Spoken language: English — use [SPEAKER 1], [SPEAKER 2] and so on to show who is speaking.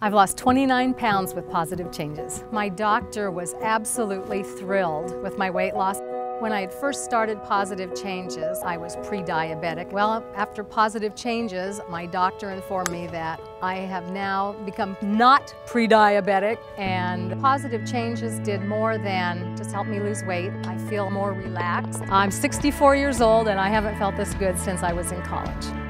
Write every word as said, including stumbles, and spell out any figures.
[SPEAKER 1] I've lost twenty-nine pounds with Positive Changes. My doctor was absolutely thrilled with my weight loss. When I had first started Positive Changes, I was pre-diabetic. Well, after Positive Changes, my doctor informed me that I have now become not pre-diabetic, and Positive Changes did more than just help me lose weight. I feel more relaxed. I'm sixty-four years old and I haven't felt this good since I was in college.